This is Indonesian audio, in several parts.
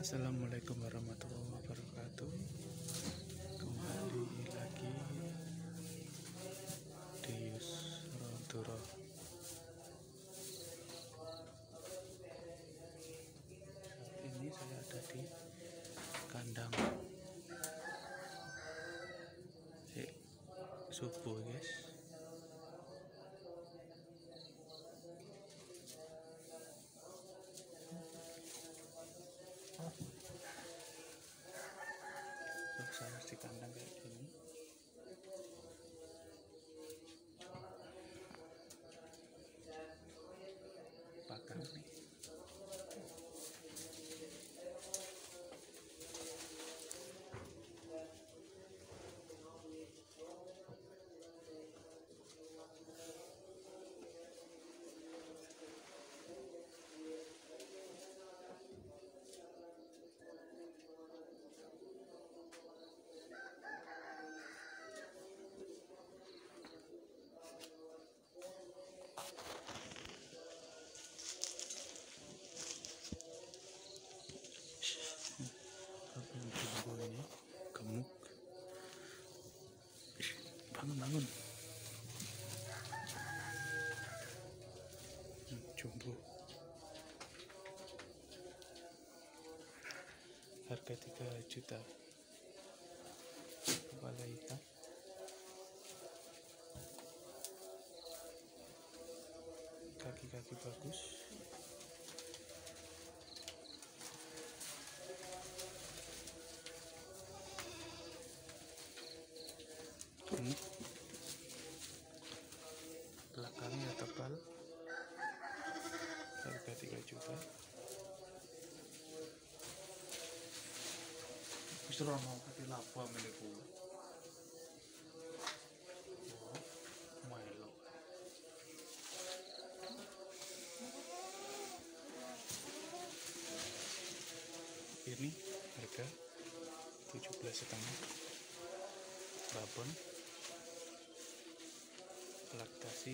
Assalamualaikum warahmatullahi wabarakatuh. Kembali lagi di Yusrodoro. Saat ini saya ada di kandang subuh, guys. Saya di kandang kayak gini. Pakan nih. Jumbo ini gemuk. Bangun. Jumbo. Harga 3 juta. Kepala hitam. Kaki-kaki bagus. Gemuk. Belakangnya tebal. Harga 3 juta. Wis ora mau kate lapo meniku. Melo. Ini harga 17,5. Babon laktasi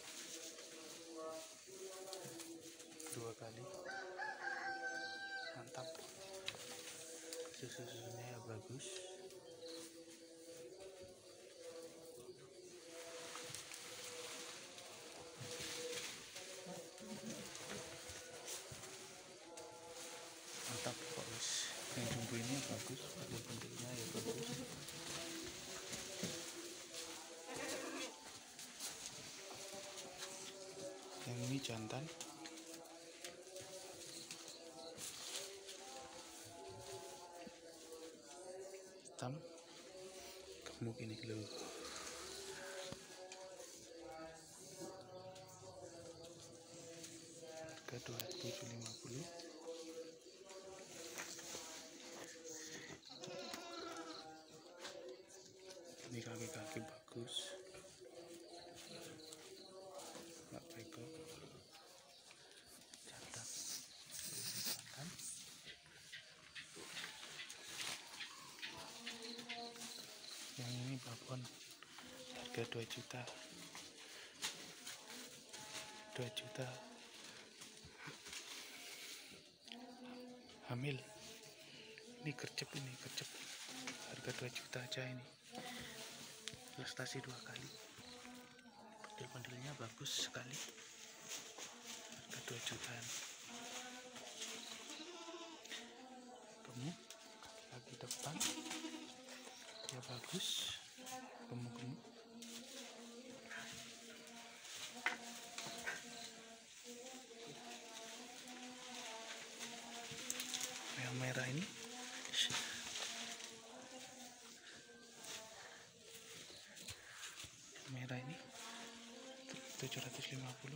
2 kali. Mantap. Susunya ya bagus. Mantap kok, guys. Yang jumbo ini bagus, bentuknya ya bagus. Yang ini jantan. Hitam. Gemuk ini loh. Harga 2750. Ini kaki-kaki bagus. Nggak bego. Jantan. Yang ini babon. Harga 2 juta. 2 juta. Hamil. Ini gercep. Harga 2 juta aja ini. Lestasi 2 kali. Bandel-bandelnya bagus sekali. Harga 2 jutaan. Gemuk, kaki depan ya bagus. Gemuk. Yang merah ini merah ini 750.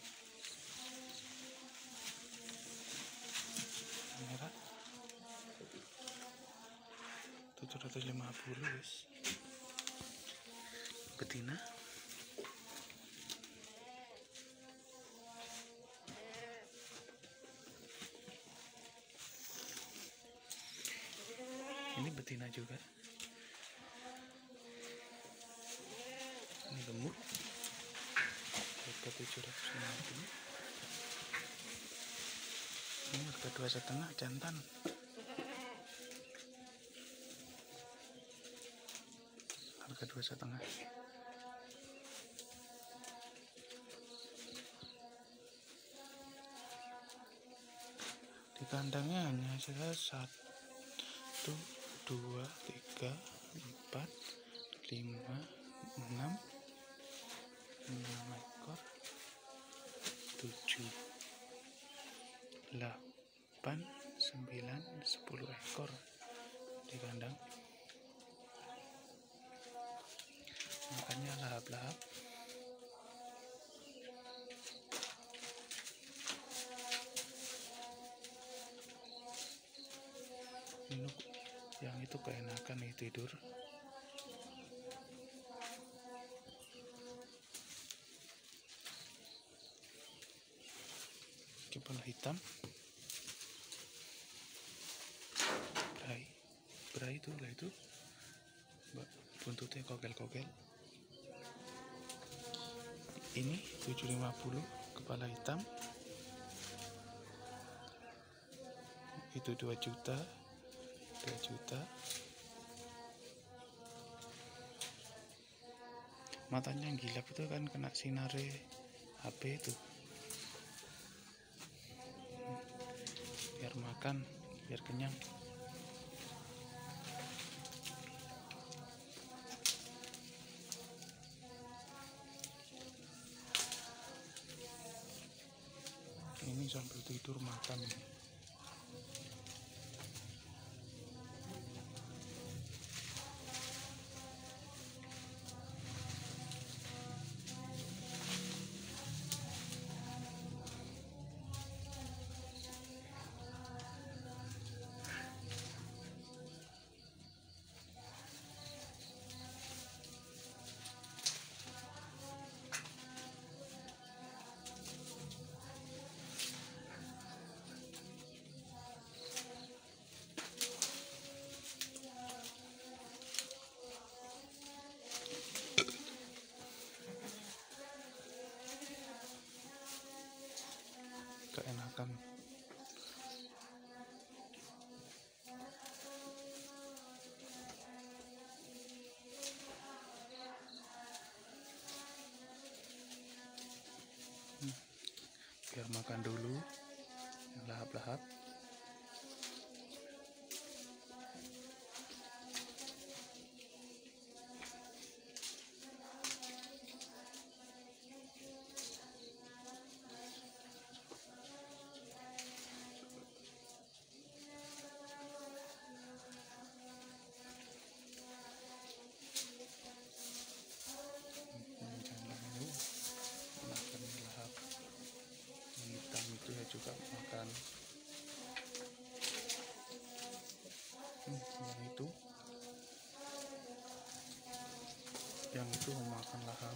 Merah 750, guys. Betina ini betina juga. Ini gemuk. Harga 750. Ini harga 2,5 jantan. harga 2,5. Di kandangnya hanya ada 1, 2, 3, 4, 5, 6 ekor, 7, 8, 9, 10 ekor di kandang. Makannya lahap-lahap. Ini yang itu keenakan nih tidur. Kepala hitam, berai itu lah itu, buntutnya kogel-kogel. Ini 750, kepala hitam. Itu 2 juta. Matanya gilap itu kan kena sinar HP itu. Biar makan, biar kenyang. Ini sambil tidur makan ini. Keenakan. Biar makan dulu yang lahap-lahap. Dia juga makan. Yang itu makan lahap.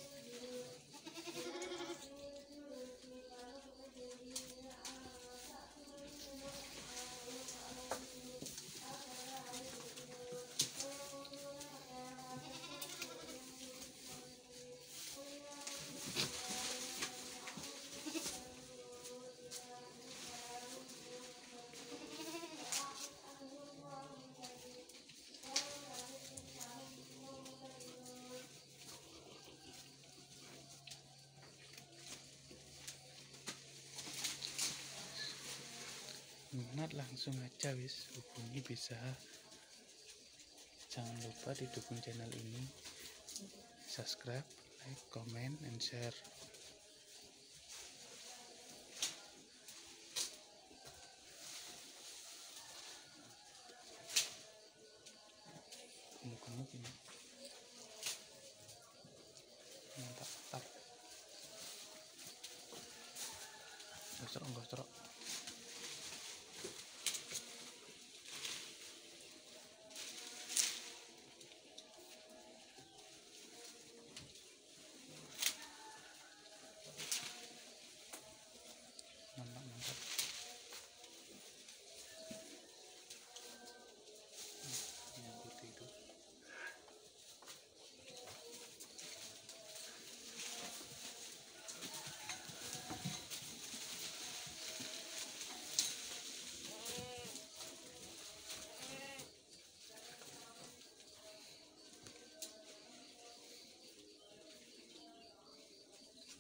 Minat langsung aja wis hubungi bisa. Jangan lupa didukung channel ini, subscribe, like, comment, and share. Gemuk-gemuk ini mantap. Gosrok. Mantap. Yang putih itu.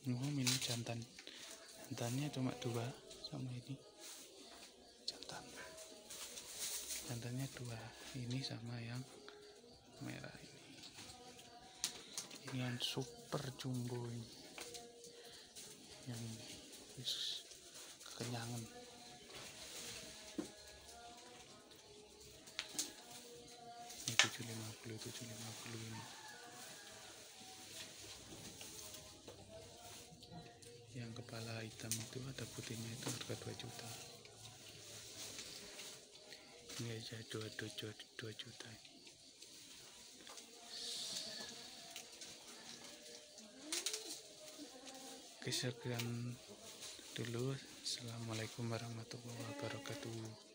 Ini jantannya cuma 2 sama ini jantannya 2, ini sama yang merah ini yang super jumbo ini, yang ini kekenyangan. Ini 750 ini. Yang kepala hitam itu ada putihnya itu harga 2 juta. Ini aja 2 juta ini. Oke, sekian dulu. Assalamualaikum warahmatullahi wabarakatuh.